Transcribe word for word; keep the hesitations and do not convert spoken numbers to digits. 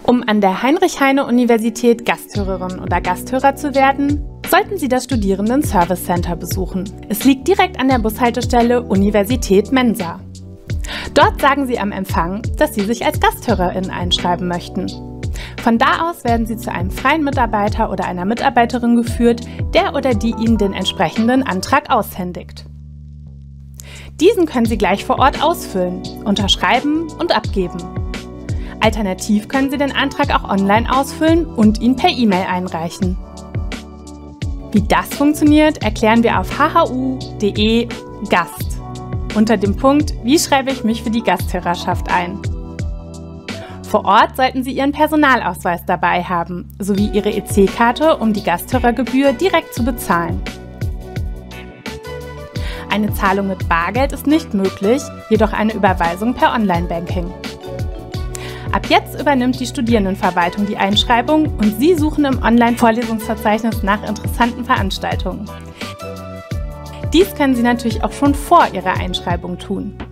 Um an der Heinrich-Heine-Universität Gasthörerin oder Gasthörer zu werden, sollten Sie das Studierenden-Service Center besuchen. Es liegt direkt an der Bushaltestelle Universität Mensa. Dort sagen Sie am Empfang, dass Sie sich als Gasthörerin einschreiben möchten. Von da aus werden Sie zu einem freien Mitarbeiter oder einer Mitarbeiterin geführt, der oder die Ihnen den entsprechenden Antrag aushändigt. Diesen können Sie gleich vor Ort ausfüllen, unterschreiben und abgeben. Alternativ können Sie den Antrag auch online ausfüllen und ihn per E-Mail einreichen. Wie das funktioniert, erklären wir auf h h u punkt d e Gast unter dem Punkt Wie schreibe ich mich für die Gasthörerschaft ein? Vor Ort sollten Sie Ihren Personalausweis dabei haben, sowie Ihre E C-Karte, um die Gasthörergebühr direkt zu bezahlen. Eine Zahlung mit Bargeld ist nicht möglich, jedoch eine Überweisung per Online-Banking. Ab jetzt übernimmt die Studierendenverwaltung die Einschreibung und Sie suchen im Online-Vorlesungsverzeichnis nach interessanten Veranstaltungen. Dies können Sie natürlich auch schon vor Ihrer Einschreibung tun.